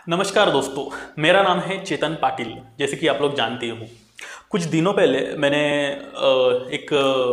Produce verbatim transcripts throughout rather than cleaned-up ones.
नमस्कार दोस्तों, मेरा नाम है चेतन पाटिल। जैसे कि आप लोग जानते हो, कुछ दिनों पहले मैंने एक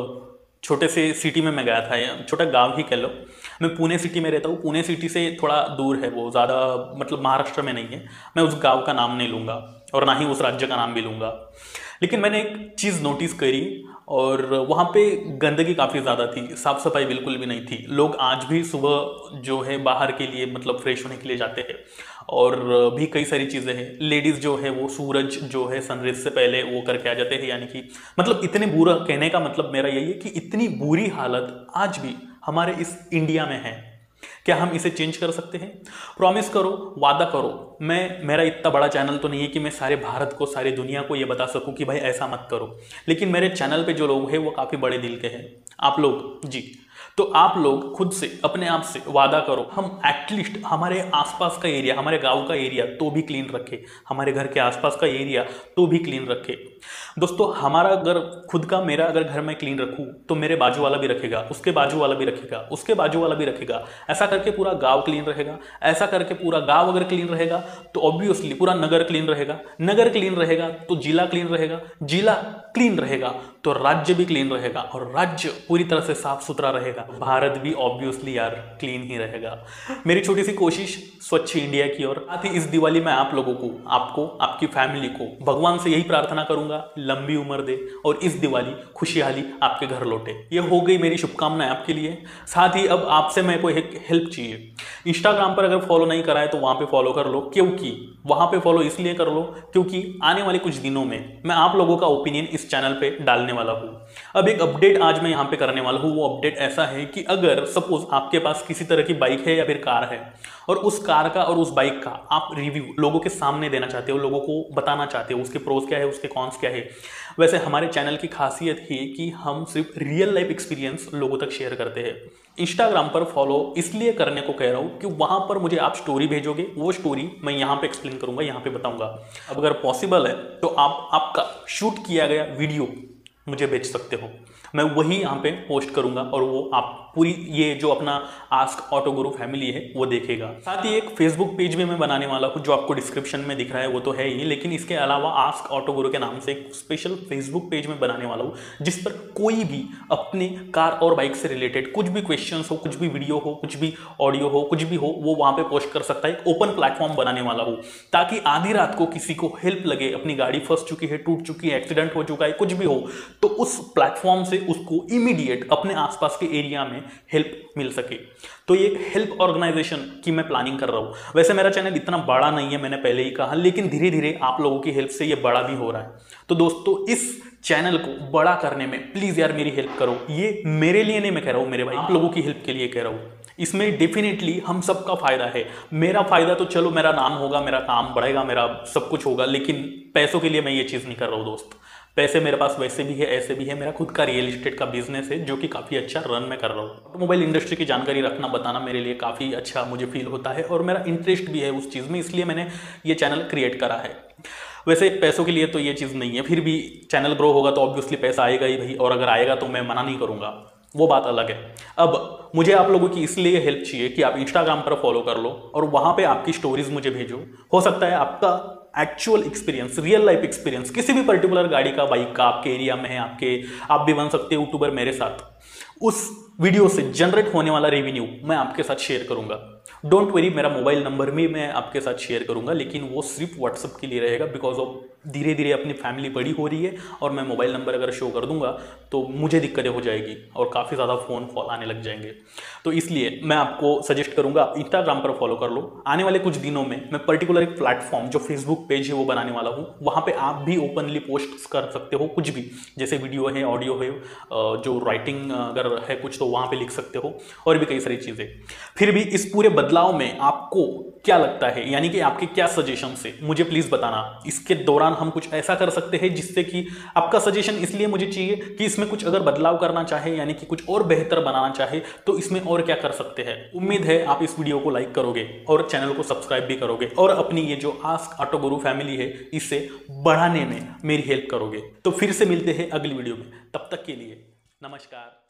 छोटे से सिटी में मैं गया था, या छोटा गांव ही कह लो। मैं पुणे सिटी में रहता हूँ। पुणे सिटी से थोड़ा दूर है वो, ज़्यादा मतलब महाराष्ट्र में नहीं है। मैं उस गांव का नाम नहीं लूँगा और ना ही उस राज्य का नाम भी लूँगा, लेकिन मैंने एक चीज़ नोटिस करी और वहाँ पे गंदगी काफ़ी ज़्यादा थी, साफ़ सफाई बिल्कुल भी नहीं थी। लोग आज भी सुबह जो है बाहर के लिए मतलब फ्रेश होने के लिए जाते हैं, और भी कई सारी चीज़ें हैं। लेडीज़ जो है वो सूरज जो है सनराइज से पहले वो करके आ जाते हैं, यानी कि मतलब इतने बुरा, कहने का मतलब मेरा यही है कि इतनी बुरी हालत आज भी हमारे इस इंडिया में है। क्या हम इसे चेंज कर सकते हैं? प्रॉमिस करो, वादा करो। मैं मेरा इतना बड़ा चैनल तो नहीं है कि मैं सारे भारत को, सारी दुनिया को ये बता सकूं कि भाई ऐसा मत करो, लेकिन मेरे चैनल पे जो लोग हैं वो काफ़ी बड़े दिल के हैं। आप लोग जी, तो आप लोग खुद से, अपने आप से वादा करो, हम एटलीस्ट हमारे आसपास का एरिया, हमारे गांव का एरिया तो भी क्लीन रखें, हमारे घर के आसपास का एरिया तो भी क्लीन रखें। दोस्तों, हमारा अगर खुद का, मेरा अगर घर मैं क्लीन रखूं तो मेरे बाजू वाला भी रखेगा, उसके बाजू वाला भी रखेगा, उसके बाजू वाला भी रखेगा। ऐसा करके पूरा गांव क्लीन रहेगा। ऐसा करके पूरा गांव अगर क्लीन रहेगा तो ऑब्वियसली पूरा नगर क्लीन रहेगा। नगर क्लीन रहेगा तो जिला क्लीन रहेगा। जिला क्लीन रहेगा तो राज्य भी क्लीन रहेगा, और राज्य पूरी तरह से साफ सुथरा रहेगा। भारत भी ऑब्वियसली यार क्लीन ही रहेगा। मेरी छोटी सी कोशिश स्वच्छ इंडिया की ओर। साथ ही इस दिवाली में आप लोगों को, आपको, आपकी फैमिली को भगवान से यही प्रार्थना करूंगा, लंबी उम्र दे और इस दिवाली खुशहाली आपके घर लौटे। ये हो गई मेरी शुभकामनाएं आपके लिए। साथ ही अब आपसे मैं कोई एक हेल्प चाहिए। इंस्टाग्राम पर अगर फॉलो नहीं करा है तो वहां पे फॉलो कर लो, क्योंकि वहां पे फॉलो इसलिए कर लो क्योंकि आने वाले कुछ दिनों में मैं आप लोगों का ओपिनियन इस चैनल पे डालने वाला हूं। अब एक अपडेट आज मैं यहाँ पे करने वाला हूँ। वो अपडेट ऐसा है कि अगर सपोज आपके पास किसी तरह की बाइक है या फिर कार है, और उस कार का और उस बाइक का आप रिव्यू लोगों के सामने देना चाहते हो, लोगों को बताना चाहते हो उसके प्रोस क्या है, उसके कॉन्स क्या है। वैसे हमारे चैनल की खासियत है कि हम सिर्फ रियल लाइफ एक्सपीरियंस लोगों तक शेयर करते हैं। इंस्टाग्राम पर फॉलो इसलिए करने को कह रहा हूँ कि वहां पर मुझे आप स्टोरी भेजोगे, वो स्टोरी मैं यहाँ पे एक्सप्लेन करूंगा, यहाँ पे बताऊंगा। अब अगर पॉसिबल है तो आप आपका शूट किया गया वीडियो मुझे भेज सकते हो, मैं वही यहाँ पे पोस्ट करूंगा और वो आप पूरी ये जो अपना आस्क ऑटो गुरु फैमिली है वो देखेगा। साथ ही एक फेसबुक पेज भी मैं बनाने वाला हूँ, जो आपको डिस्क्रिप्शन में दिख रहा है वो तो है ही, लेकिन इसके अलावा आस्क ऑटो गुरु के नाम से एक स्पेशल फेसबुक पेज में बनाने वाला हूँ, जिस पर कोई भी अपने कार और बाइक से रिलेटेड कुछ भी क्वेश्चन हो, कुछ भी वीडियो हो, कुछ भी ऑडियो हो, कुछ भी हो, वो वहाँ पे पोस्ट कर सकता है। एक ओपन प्लेटफॉर्म बनाने वाला हूँ ताकि आधी रात को किसी को हेल्प लगे, अपनी गाड़ी फंस चुकी है, टूट चुकी है, एक्सीडेंट हो चुका है, कुछ भी हो, तो उस प्लेटफॉर्म से उसको इमीडिएट अपने आसपास के एरिया में हेल्प मिल सके। तो ये एक हेल्प ऑर्गेनाइजेशन की मैं प्लानिंग कर रहा हूँ। वैसे मेरा चैनल इतना बड़ा नहीं है, मैंने पहले ही कहा, लेकिन धीरे धीरे आप लोगों की हेल्प से ये बड़ा भी हो रहा है। तो दोस्तों, इस चैनल को बड़ा करने में प्लीज यार मेरी हेल्प करो। ये मेरे लिए नहीं मैं कह रहा हूँ मेरे भाई, आप लोगों की हेल्प के लिए कह रहा हूँ। इसमें डेफिनेटली हम सबका फायदा है। मेरा फायदा तो चलो, मेरा नाम होगा, मेरा काम बढ़ेगा, मेरा सब कुछ होगा, लेकिन पैसों के लिए मैं ये चीज़ नहीं कर रहा हूँ दोस्त। पैसे मेरे पास वैसे भी है, ऐसे भी है। मेरा खुद का रियल एस्टेट का बिजनेस है जो कि काफ़ी अच्छा रन मैं कर रहा हूँ। ऑटोमोबाइल इंडस्ट्री की जानकारी रखना, बताना मेरे लिए काफ़ी अच्छा मुझे फील होता है, और मेरा इंटरेस्ट भी है उस चीज़ में, इसलिए मैंने ये चैनल क्रिएट करा है। वैसे पैसों के लिए तो ये चीज़ नहीं है, फिर भी चैनल ग्रो होगा तो ऑब्वियसली पैसा आएगा ही भाई, और अगर आएगा तो मैं मना नहीं करूँगा, वो बात अलग है। अब मुझे आप लोगों की इसलिए हेल्प चाहिए कि आप इंस्टाग्राम पर फॉलो कर लो और वहाँ पे आपकी स्टोरीज मुझे भेजो। हो सकता है आपका actual experience, real life experience किसी भी पर्टिकुलर गाड़ी का, बाइक का आपके एरिया में है, आपके आप भी बन सकते हो यूट्यूबर मेरे साथ। उस वीडियो से जनरेट होने वाला रेवेन्यू मैं आपके साथ शेयर करूंगा। डोंट वरी, मेरा मोबाइल नंबर भी मैं आपके साथ शेयर करूंगा, लेकिन वो सिर्फ व्हाट्सएप के लिए रहेगा, बिकॉज ऑफ धीरे धीरे अपनी फैमिली बड़ी हो रही है, और मैं मोबाइल नंबर अगर शो कर दूंगा तो मुझे दिक्कतें हो जाएगी और काफ़ी ज़्यादा फ़ोन कॉल आने लग जाएंगे। तो इसलिए मैं आपको सजेस्ट करूंगा आप इंस्टाग्राम पर फॉलो कर लो। आने वाले कुछ दिनों में मैं पर्टिकुलर एक प्लेटफॉर्म जो फेसबुक पेज है वो बनाने वाला हूँ। वहाँ पर आप भी ओपनली पोस्ट कर सकते हो, कुछ भी, जैसे वीडियो है, ऑडियो है, जो राइटिंग अगर है कुछ तो वहाँ पर लिख सकते हो, और भी कई सारी चीज़ें। फिर भी इस पूरे बदलाव में आपको क्या लगता है, यानी कि आपके क्या सजेशन है, मुझे प्लीज बताना। इसके दौरान हम कुछ ऐसा कर सकते हैं जिससे कि आपका सजेशन इसलिए मुझे चाहिए कि इसमें कुछ अगर बदलाव करना चाहे, यानी कि कुछ और बेहतर बनाना चाहे, तो इसमें और क्या कर सकते हैं। उम्मीद है आप इस वीडियो को लाइक करोगे और चैनल को सब्सक्राइब भी करोगे, और अपनी ये जो आस्क ऑटो गुरु फैमिली है इसे बढ़ाने में मेरी हेल्प करोगे। तो फिर से मिलते हैं अगली वीडियो में, तब तक के लिए नमस्कार।